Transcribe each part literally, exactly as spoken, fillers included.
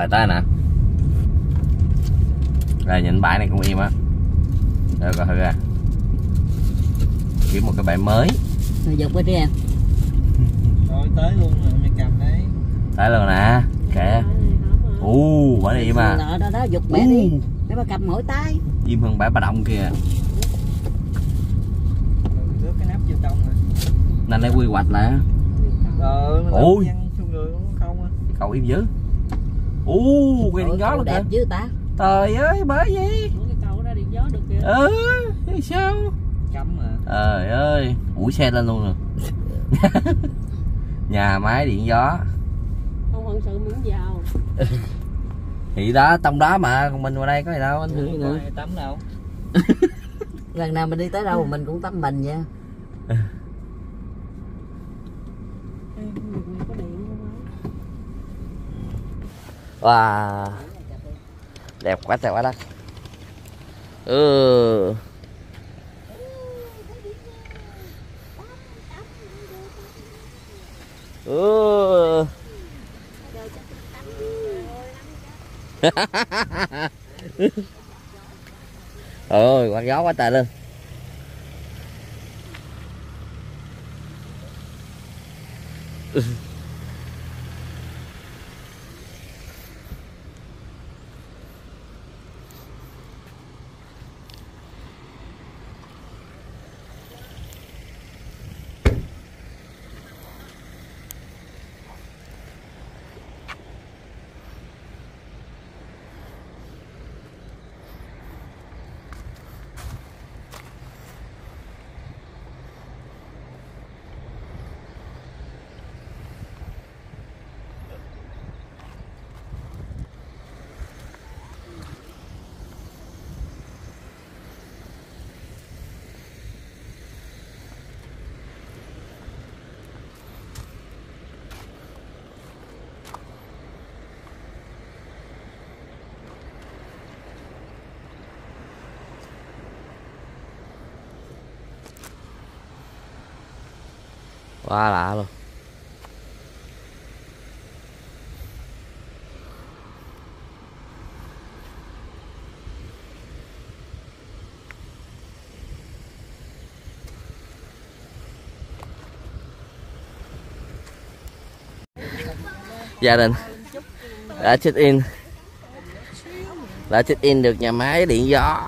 Rồi tới nè. Rồi nhìn bãi này cũng im á. Rồi coi thử à. Kiếm một cái bãi mới. Rồi dục đi em. Rồi tới luôn rồi, mày cầm đấy. Tới luôn nè. Kệ. U, bãi này im à. Đó đó đó, dục mẹ đi. Để bà cầm mỗi tay. Im hơn bãi Bà Đông kìa. Rước cái nắp vô trong rồi. Nên lấy quy hoạch lại. Rồi, ôi không á. Cậu im dữ. U, cây điện gió luôn đẹp kìa. dữ ta. Trời ơi, bởi gì? Ủa cái cầu ra điện gió được kìa. Ừ, sao? Cắm mà. Trời ơi, ủi xe lên luôn rồi. Nhà máy điện gió. Không phận sự miễn giàu. Thì đó, trong đó mà, còn mình vào đây có gì đâu, anh thử Không nữa. có tắm đâu. Lần nào mình đi tới đâu mình cũng tắm mình nha. Ê, có điện không á? Wow, đẹp quá trời quá đất. Ừ. Ừ. Ôi, quạt gió quá trời luôn. Quá lạ luôn. Gia đình đã check in đã check in được nhà máy điện gió.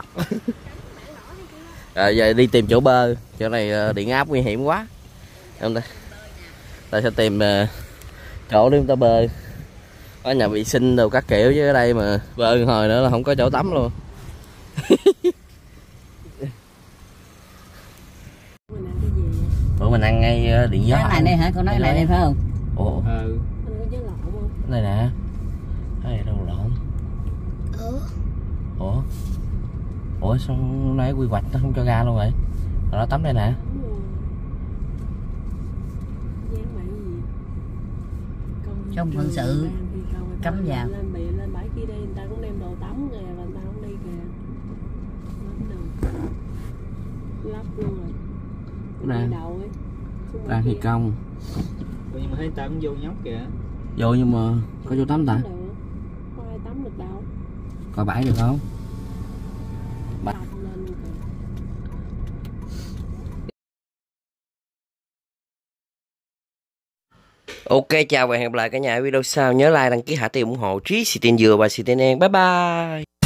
Rồi giờ đi tìm chỗ bơi, chỗ này điện áp nguy hiểm quá. Không ta, ta sẽ tìm uh, chỗ để chúng ta bơi, có nhà vệ sinh đồ các kiểu, chứ ở đây mà bơi hồi nữa là không có chỗ tắm luôn. Bữa mình ăn ngay điện gió. Cái này nè hả? Con nói cái này nè phải không? Ủa? Ừ. Cái này nè. Cái này đâu lộn. Ừ. Ủa? Ủa sao nãy quy hoạch nó không cho ra luôn vậy? Nó tắm đây nè. Trong phận sự cấm vào. Lên bì lên bãi kia đây người ta cũng đem đồ tắm kìa, mà người ta không đi kìa. Lắp luôn rồi. Nè. Đầu ấy. Đang thi công. Ủa, nhưng mà thấy ta cũng vô nhóc kìa. Vô nhưng mà có vô tắm ta? Có ai tắm được đâu. Coi bãi được không? Bãi. Ok, chào và hẹn gặp lại cả nhà ở video sau. Nhớ like, đăng ký, hạ tiền ủng hộ Trí, Xì Tiền Dừa và Xì Tiền Em. Bye bye.